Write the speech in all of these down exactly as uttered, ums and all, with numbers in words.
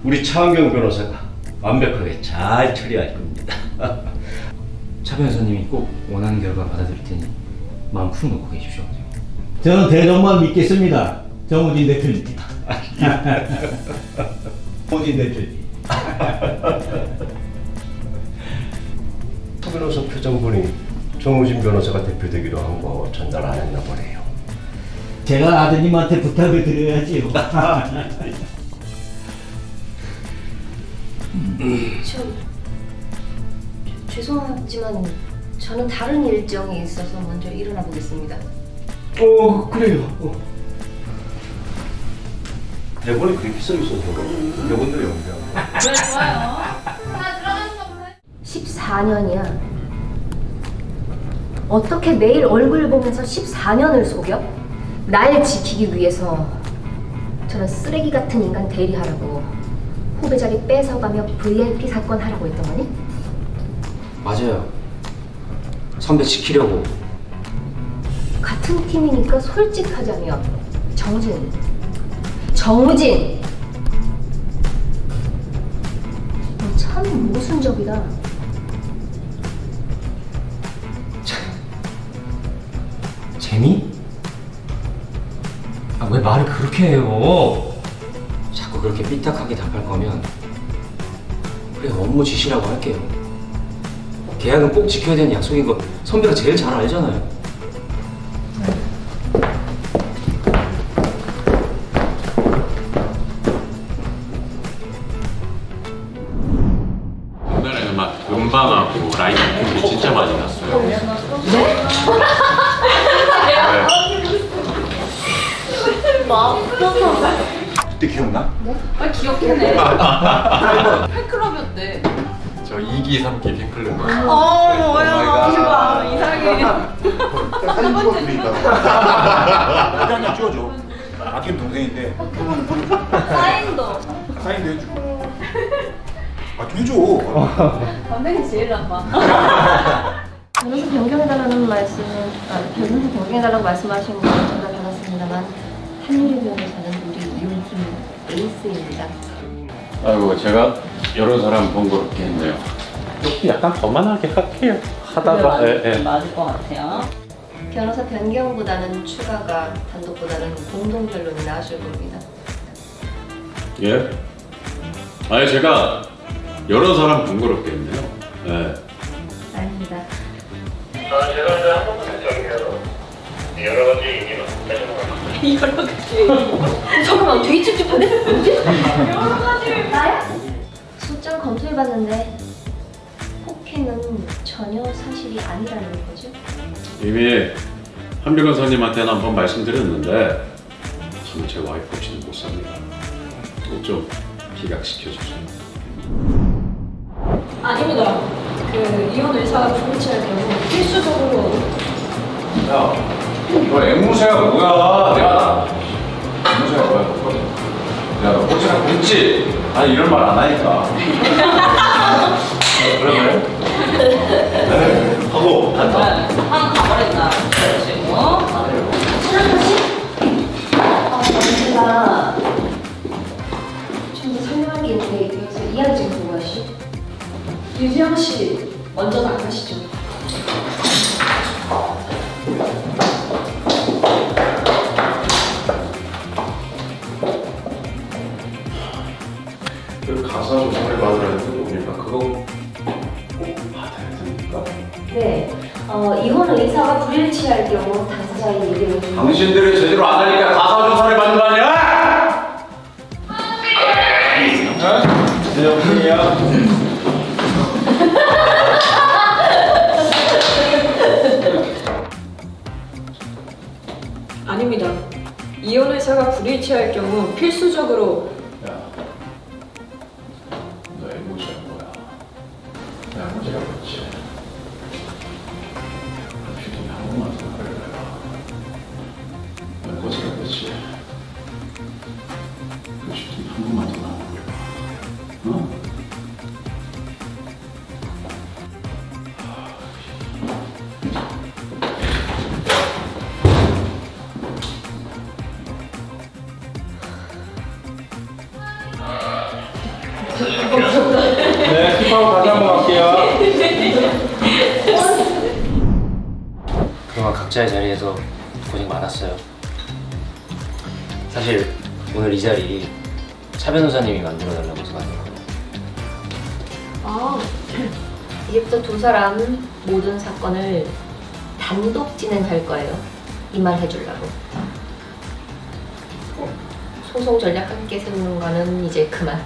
우리 차은경 변호사가 완벽하게 잘 처리할 겁니다. 차 변호사님이 꼭 원하는 결과 받아들일 테니 마음 푹 놓고 계십시오. 저는 대정만 믿겠습니다. 정우진 대표님. 정우진 대표님. 차 변호사 표정 보니 정우진 변호사가 대표되기로 한 거 전달 안 했나 보네요. 제가 아드님한테 부탁을 드려야지요. 저, 죄송하지만 저는 다른 일정이 있어서 먼저 일어나 보겠습니다. 어, 그래요. 어. 대본에 그렇게 써 있어서 대본대로 연기하고. 네, 좋아요. 자, 들어가는 거 보세요. 십사 년이야. 어떻게 매일 얼굴 보면서 십사 년을 속여? 날 지키기 위해서 저런 쓰레기 같은 인간 대리하라고 후배 자리 뺏어가며 브이아이피 사건 하라고 했던 거니? 맞아요. 선배 지키려고. 같은 팀이니까 솔직하자면 정우진 정우진 너 참 모순적이다. 재미? 아, 왜 말을 그렇게 해요? 자꾸 그렇게 삐딱하게 답할 거면 그래 업무 지시라고 할게요. 계약은 꼭 지켜야 되는 약속인 거 선배가 제일 잘 알잖아요. 옛날에는 막 음방하고 라이브 이 진짜 많이 났어요. 네? 그때 기억나? 네? 아, 기억해. 팬클럽이었대. 저 이 기, 삼 기 팬클럽. 어, 뭐야. 대박. 이상해. 사진 찍어 드리니까. 사진 한장 찍어줘. 아끼는 동생인데. 사인도. 사인도 해주고. 아, 좀 해줘. 선생님 제일 나빠. 변호사 변경해달라는 말씀은 아, 변호사 변경해달라고 말씀하신 건 전달 받았습니다만 한유리 변호사는 우리 이용팀 에이스입니다. 아이고, 제가 여러 사람 번거롭게 했네요. 조금 약간 거만하게 할게요. 하다가 예, 예. 맞을 것 같아요. 변호사 변경보다는 추가가 단독보다는 공동 변론이 나으실 겁니다. 예? 아니, 제가 여러 사람 번거롭게 했네요. 네. 아닙니다. 아, 제가 이제 한 번만 정리해서 여러 가지 얘기를 하시는 것 여러 가지. 잠깐만 되게 찝찝한데? 뭐지? 여러 가지. 나야? 소장 검토해봤는데 폭행은 전혀 사실이 아니라는 거죠? 이미 한 변호사님한테는 한번 말씀드렸는데 저는 제 와이프 없이는 못 삽니다. 그것 좀 기각시켜 주세요. 아닙니다. 그 이혼 의사가 불일치할 경우 필수적으로. 야, 너 앵무새가 뭐야? 내가 앵무새가 뭐야? 야, 너 호치랑 굶지? 아니 이런 말 안 하니까. 그래 그래. 네. 하고 간다. 한 가버렸다. 그리고 아, 제가 좀 더 설명할 게 있는데 여기서 이야기 좀 보고 가시죠. 유지영 씨 먼저 나가시죠. 그 가사 조사를 받으라는 겁니까? 그거 꼭 받아야 됩니까? 네. 어, 이혼 의사가 불일치할 경우 당사자의 의견을 좀 당신들이 제대로 안 하니까 가사 조사를 받는 거 아니야? 네, 영순이야. 아닙니다. 이혼 의사가 불일치할 경우 필수적으로. 야, 너 앵무새가 뭐야? 나 앵무새가 뭐지? 휴대폰에 한 번만 더 걸려라. 너 앵무새가 뭐지? 그 휴대폰에 한 번만 더 나와봐. 어? 그동안 각자의 자리에서 고생 많았어요. 사실 오늘 이 자리 차 변호사님이 만들어달라고 해서 만든 거예요. 아, 이제부터 두 사람 모든 사건을 단독 진행할 거예요. 이 말 해주려고. 소송 전략 함께 세우는 거는 이제 그만.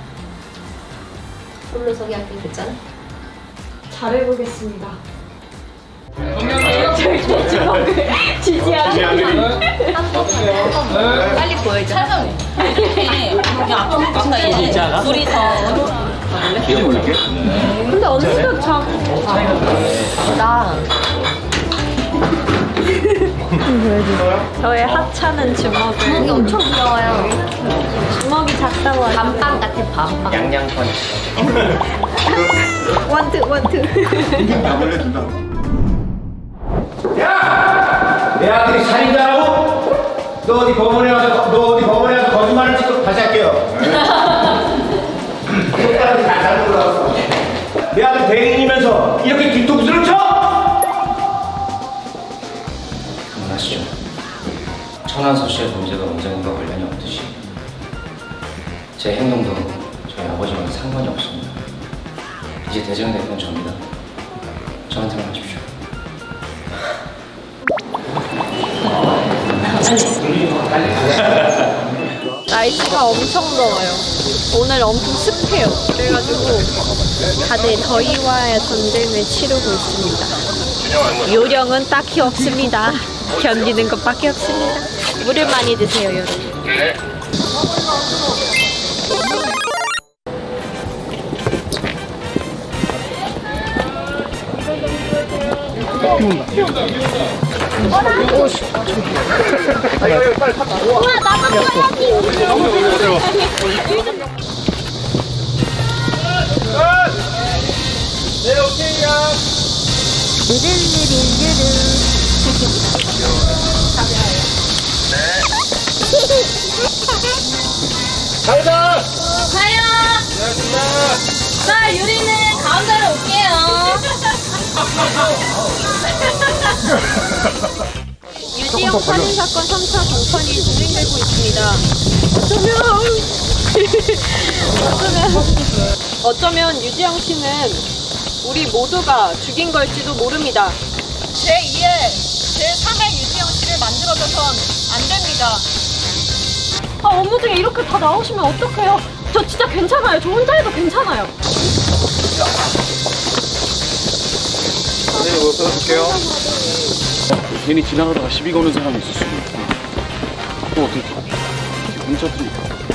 홀로서기 함께 됐잖아. 잘해보겠습니다. 지지하는 빨리 보여줘. 근데 언제도 자꾸 나 저의 하찮은 주먹을 주먹이 엄청 귀여워요. 주먹이 작다고 하죠. 밤빵 같아, 밤빵. 양양 펀치. 원투 원투. 나몰래 둔다고. 야! 내 아들이 살인자라고? 너 어디 법원에 와서 너 어디 법원에 와서 거짓말을 치고 다시 할게요. 손가락이 달달 올라왔어. 내 아들 대리인이면서 이렇게 뒤통수를 쳐? 그만하시죠. 천안서 씨의 문제가 원장님과 관련이 없듯이 제 행동도 저희 아버지와는 상관이 없습니다. 이제 대장 대표는 접니다. 저한테만 하십시오. 날씨가 엄청 더워요. 오늘 엄청 습해요. 그래가지고 다들 더위와의 전쟁을 치르고 있습니다. 요령은 딱히 없습니다. 견디는 것밖에 없습니다. 물을 많이 드세요, 여러분. 가요! 자, 유리는 가운데로 올게요. 유지영 살인사건 삼 차 공판이 진행되고 있습니다. 어쩌면, 어쩌면, 어쩌면 유지영 씨는 우리 모두가 죽인 걸지도 모릅니다. 제이의, 제삼의 유지영 씨를 만들어줘선 안 됩니다. 아, 업무 중에 이렇게 다 나오시면 어떡해요? 저 진짜 괜찮아요. 저 혼자 해도 괜찮아요. 네, 뭐 써줄게요. 괜히 지나가다가 시비 거는 사람이 있을 수도 있고. 또 어떻게 기분 좋습니까?